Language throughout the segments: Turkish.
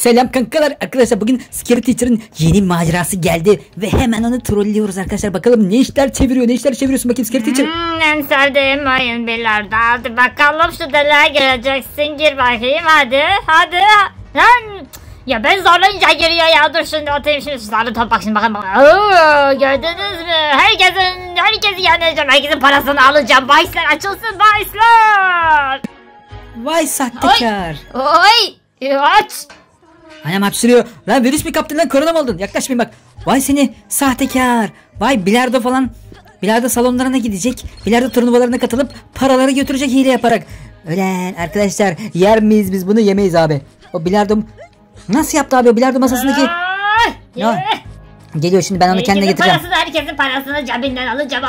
Selam kankalar. Arkadaşlar bugün Scary Teacher'ın yeni macerası geldi ve hemen onu trollüyoruz arkadaşlar. Bakalım ne işler çeviriyor, ne işler çeviriyorsun bakayım Scary Teacher. En sevdiğim oyun bilardo. Hadi bakalım şu deliğe gireceksin, gir bakayım hadi. Lan ya ben zorlayınca giriyor ya, dur şimdi atayım şimdi sizlerle top bak şimdi bakın. Gördünüz mü? Herkesi yeneceğim, herkesin parasını alacağım. Bahisler açılsın, bahisler. Vay sahtekar. Oy aç. Anam hapşırıyor. Lan virüs mü kaptın lan, korona mı oldun? Yaklaşmayın bak. Vay seni sahtekar. Vay bilardo falan. Bilardo salonlarına gidecek. Bilardo turnuvalarına katılıp paraları götürecek hile yaparak. Ölen arkadaşlar, yer miyiz biz bunu? Yemeyiz abi. O bilardo nasıl yaptı abi o bilardo masasındaki? Ya. Geliyor şimdi, ben onu kendine getireceğim. Herkesin parasını cebinden alacağım.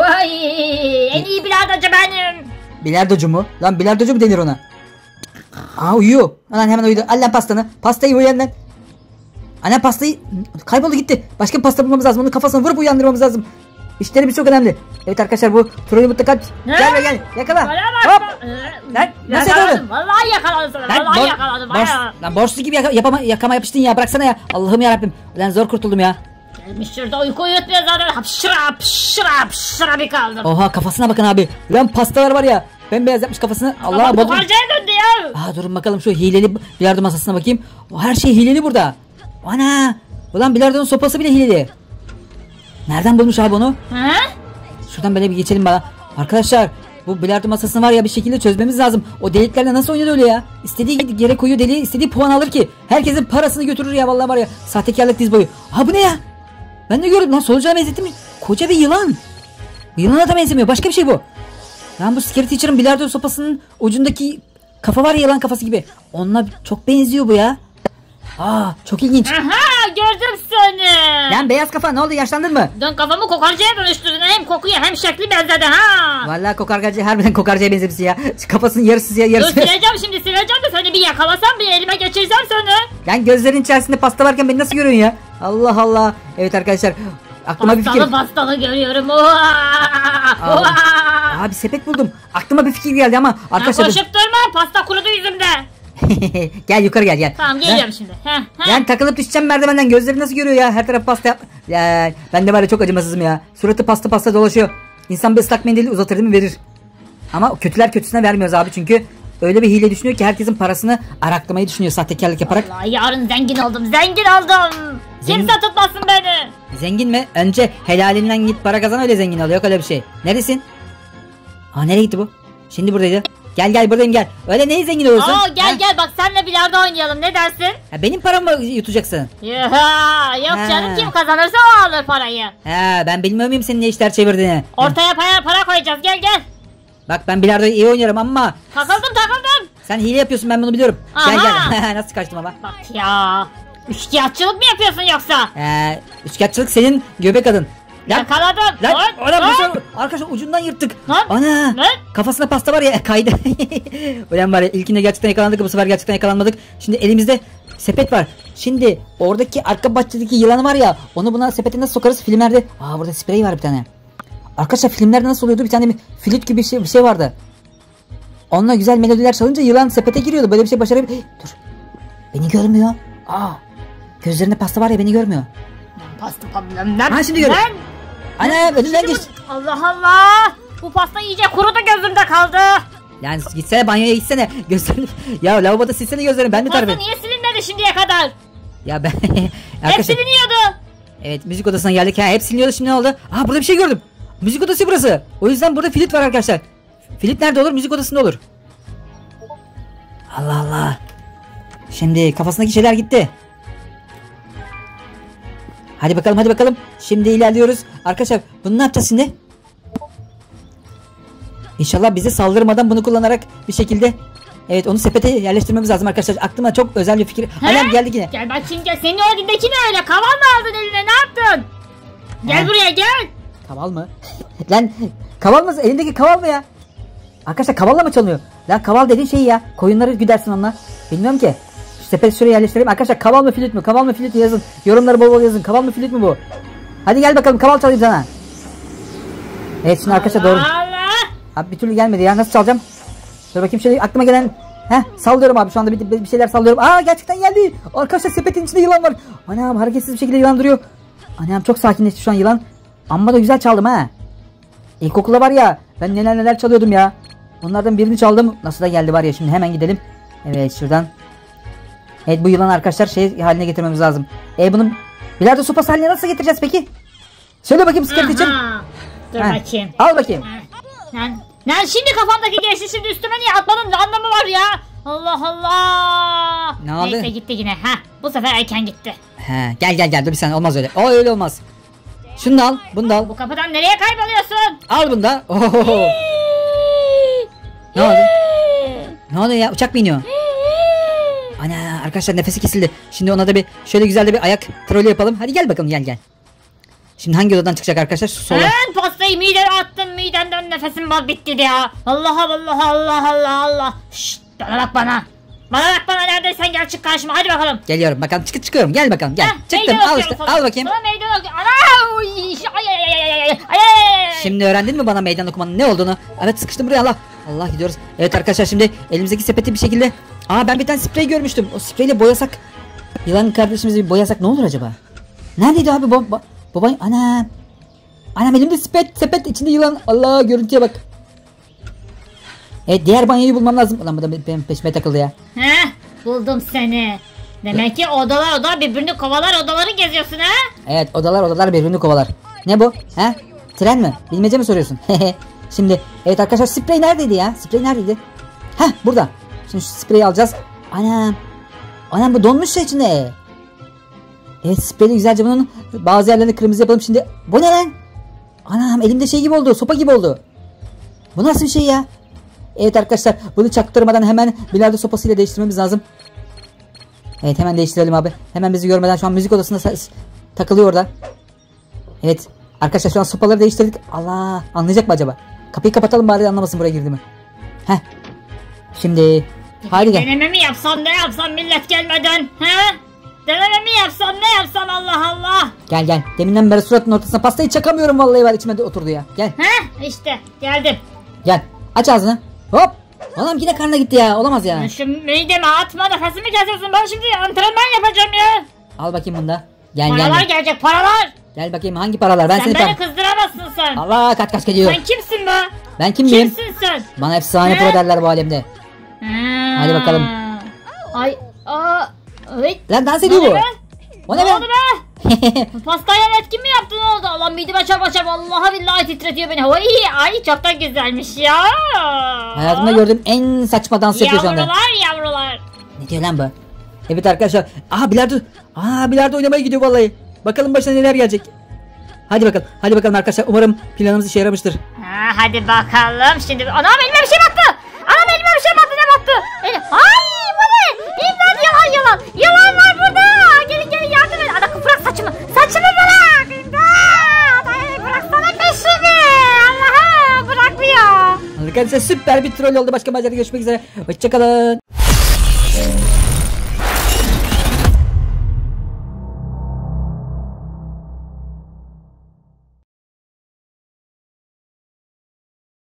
En iyi bilardocu benim. Bilardocu mu? Lan bilardocu mu denir ona? Aa uyuyor. Lan hemen uyudu. Al lan pastanı. Pastayı uyan lan. Ana pastayı kayboldu gitti. Başka bir pasta bulmamız lazım. Onun kafasını vurup uyandırmamız lazım. İşlerimiz çok önemli. Evet arkadaşlar, bu trolü mutlaka gel yakala. Hop. Lan nasıl yakaladın? Vallahi yakaladım sana. Vallahi yakaladım. Lan borçlu gibi yakama yapıştın ya. Bıraksana ya. Allah'ım yarabbim. Lan zor kurtuldum ya. Gelmiş şurada uyku uyutmuyor zaten. Hapşıra bir kaldım. Oha kafasına bakın abi. Lan pastalar var ya. Bembeyaz yapmış kafasını. Allah'a bakın. Harcaya döndü ya. Durun bakalım şu hileli bilardo masasına bakayım. Her şey hileli burada. Ana. Ulan bilardonun sopası bile hileli. Nereden bulmuş abi onu? He? Şuradan böyle bir geçelim bana. Arkadaşlar bu bilardo masasını var ya, bir şekilde çözmemiz lazım. O deliklerle nasıl oynuyor öyle ya? İstediği yere koyuyor deliği, istediği puan alır ki. Herkesin parasını götürür ya, vallahi var ya. Sahtekarlık diz boyu. Ha bu ne ya? Ben de gördüm lan, solucağa benzettim mi? Koca bir yılan. Yılana da benzemiyor, başka bir şey bu. Lan bu Scary Teacher'ın bilardo sopasının ucundaki kafa var ya, yılan kafası gibi. Onunla çok benziyor bu ya. Çok ilginç. Aha gördüm seni. Lan beyaz kafa, ne oldu, yaşlandın mı? Dön kafamı kokarcaya dönüştürdün. Hem kokuyor hem şekli benzedi ha. Vallahi kokarcaya, harbiden kokarcaya benzemişsin ya. Kafasının yarısı ya yarısı. Dur sileceğim de seni bir yakalasam, bir elime geçirsem seni. Lan gözlerin içerisinde pasta varken beni nasıl görüyorsun ya? Allah Allah. Evet arkadaşlar, aklıma bir fikir. Pastalı görüyorum. Abi sepet buldum. Aklıma bir fikir geldi ama arkadaşlar. Koşup durma, pasta kurudu yüzümde. Gel yukarı gel. Tamam geliyorum şimdi. Yani takılıp düşeceğim merdivenden, gözleri nasıl görüyor ya? Her taraf pasta yap. Ya, ben de var ya çok acımasızım ya. Suratı pasta dolaşıyor. İnsan bir ıslak mendili uzatır değil mi, verir. Ama kötüler kötüsüne vermiyoruz abi, çünkü öyle bir hile düşünüyor ki herkesin parasını araklamayı düşünüyor sahtekarlık yaparak. Vallahi yarın zengin oldum. Kimse tutmasın beni. Zengin mi? Önce helalinden git para kazan, öyle zengin ol. Yok öyle bir şey. Neredesin? Nereye gitti bu? Şimdi buradaydı. Gel buradayım gel. Öyle neyi zengin oluyorsun? Gel bak, senle bilardo oynayalım, ne dersin? Benim paramı yutacaksın. Yok canım, kim kazanırsa o alır parayı. Ben bilmiyor muyum senin ne işler çevirdiğini? Ortaya para koyacağız, gel. Bak ben bilardoyu iyi oynarım ama. Takıldım. Sen hile yapıyorsun, ben bunu biliyorum. Gel. Nasıl kaçtım ama. Bak ya. Üçkağıtçılık mı yapıyorsun yoksa? Üçkağıtçılık senin göbek adın. Yakaladım. Arkadaşlar ucundan yırttık. Lan. Kafasında pasta var ya, kaydı. Ulan var ya, ilkinde gerçekten yakalandık, bu sefer gerçekten yakalanmadık. Şimdi elimizde sepet var. Şimdi oradaki arka bahçedeki yılanı var ya, onu buna sepete nasıl sokarız filmlerde? Burada sprey var bir tane. Arkadaşlar filmlerde nasıl oluyordu, bir tane flüt gibi bir şey vardı. Onunla güzel melodiler çalınca yılan sepete giriyordu. Böyle bir şey başarabilir. Dur. Beni görmüyor. Gözlerinde pasta var ya, beni görmüyor. Pasta. Şimdi görüyor. Ana önünden geç. Allah. Bu pasta iyice kurudu, gözümde kaldı. Yani gitsene banyoya, gitsene. Gözlerini. Ya lavaboda silsene gözlerini, ben de tarif Pasta niye silinmedi şimdiye kadar? Ya ben. Hep siliniyordu. Evet, müzik odasına geldik. Hep siliniyordu, şimdi ne oldu? Burada bir şey gördüm. Müzik odası burası. O yüzden burada flüt var arkadaşlar. Flüt nerede olur? Müzik odasında olur. Allah Allah. Şimdi kafasındaki şeyler gitti. Hadi bakalım. Şimdi ilerliyoruz. Arkadaşlar bunu ne yapacağız şimdi? İnşallah bize saldırmadan bunu kullanarak bir şekilde. Evet, onu sepete yerleştirmemiz lazım arkadaşlar. Aklıma çok özel bir fikir. Anam geldik yine. Gel bakayım gel. Senin o elindeki ne öyle? Kaval mı aldın eline? Ne yaptın? Gel buraya gel. Kaval mı? Lan kaval mı? Elindeki kaval mı ya? Arkadaşlar kavalla mı çalınıyor? Lan kaval dediğin şey ya. Koyunları güdersin onunla. Bilmiyorum ki. Sepet şuraya yerleştirelim. Arkadaşlar kaval mı flüt mü? Kaval mı flüt mü yazın. Yorumları bol yazın. Kaval mı flüt mü bu? Hadi gel bakalım, kaval çalayım sana. Evet şimdi arkadaşlar doğru. Abi bir türlü gelmedi ya. Nasıl çalacağım? Dur bakayım şöyle aklıma gelen Sallıyorum abi şu anda bir şeyler sallıyorum. Gerçekten geldi. Arkadaşlar sepetin içinde yılan var. Anam hareketsiz bir şekilde yılan duruyor. Anam çok sakinleşti şu an yılan. Amma da güzel çaldım ha. İlkokulda var ya ben neler çalıyordum ya. Onlardan birini çaldım. Nasıl da geldi var ya, şimdi hemen gidelim. Evet şuradan. Evet bu yılanı arkadaşlar şey haline getirmemiz lazım. Bunun bilardo sopası haline nasıl getireceğiz peki? Söyle bakayım Skirt için. Dur bakayım. Al bakayım. Lan şimdi kafamdaki geçti, şimdi üstüme niye atmanın anlamı var ya? Allah Allah. Ne oldu? Neyse gitti yine. Bu sefer erken gitti. Gel dur bir saniye, olmaz öyle. Öyle olmaz. Şunu da al, bunu da al. Bu kapıdan nereye kayboluyorsun? Al bunu da. Ne oldu? Ne oldu ya, uçak mı iniyor? Ana arkadaşlar nefesi kesildi. Şimdi ona da bir şöyle güzel de bir ayak trolü yapalım. Hadi gel bakalım, gel. Şimdi hangi odadan çıkacak arkadaşlar? Sola. Ben pastayı mideme attım, midemden nefesim bitti ya. Allah. Şşt, bana bak bana. Neredeysen gel, çık karşıma, hadi bakalım. Geliyorum bakalım, çıkıyorum, gel bakalım, gel. Çıktım, al işte, al bakayım. Sana meydan okuyorum. Şimdi öğrendin mi bana meydan okumanın ne olduğunu? Evet, sıkıştım buraya, Allah gidiyoruz. Evet arkadaşlar şimdi elimizdeki sepeti bir şekilde. Ben bir tane sprey görmüştüm. O spreyle boyasak, yılan kardeşimizi bir boyasak ne olur acaba? Neredeydi abi baba? Anam elimde sepet içinde yılan. Allah, görüntüye bak. Evet, diğer banyoyu bulmam lazım. Ulan bu da benim peşime takıldı ya. Buldum seni. Demek ki odalar birbirini kovalar, odaları geziyorsun ha? Evet, odalar birbirini kovalar. Ne bu? Tren mi? Bilmece mi soruyorsun? Şimdi evet arkadaşlar, sprey neredeydi ya? Burada. Şimdi şu spreyi alacağız. Anam bu donmuş şey içinde. Evet, spreyi güzelce bunun bazı yerlerini kırmızı yapalım şimdi. Bu ne lan? Anam elimde şey gibi oldu, sopa gibi oldu. Bu nasıl bir şey ya? Evet arkadaşlar, bunu çaktırmadan hemen bilardo sopasıyla değiştirmemiz lazım. Evet, hemen değiştirelim abi. Hemen bizi görmeden, şu an müzik odasında takılıyor orada. Evet arkadaşlar, şu an sopaları değiştirdik. Allah, anlayacak mı acaba? Kapıyı kapatalım bari, anlamasın buraya girdi mi. Şimdi hadi gel. Deneme mi yapsam, ne yapsam millet gelmeden? Deneme mi yapsam, ne yapsam, Allah. Gel. Deminden beri suratının ortasına pastayı çakamıyorum vallahi, var içime de oturdu ya. Gel. İşte geldim. Gel. Aç ağzını. Hop. Anam yine karnına gitti ya. Olamaz ya. Şu mideme atma, nefesimi kesiyorsun. Ben şimdi antrenman yapacağım ya. Al bakayım bunu da. Gel. Paralar gelecek, paralar. Gel bakayım, hangi paralar? Sen beni kızdıramazsın sen. Allah, kaç geliyor. Sen kimsin be? Ben kim miyim? Kimsin sen? Bana efsane pro derler bu alemde. Hadi bakalım. Lan dans ediyor bu. O ne be? Pastayla etkin mi yaptın, oldu? Allah mideme çarpar. Vallahi billahi titretiyor beni. Ay çok da güzelmiş ya. Hayatımda gördüğüm en saçma dans yapıyor şu anda. Yavrular. Ne diyor lan bu? Evet arkadaşlar. Bilardo oynamaya gidiyor vallahi. Bakalım başına neler gelecek. Hadi bakalım arkadaşlar. Umarım planımız işe yaramıştır. Hadi bakalım şimdi. Anam elime bir şey battı. Ne battı? Ay bu ne? İmdat, yalan. Yalan var burada. Gelin yardım edin. Ana bırak saçımı. Saçımı bırak. İmdat. Ay bıraksana peşimi. Allah'ım bırakmıyor. Arkadaşlar süper bir troll oldu. Başka macerada görüşmek üzere. Hoşçakalın.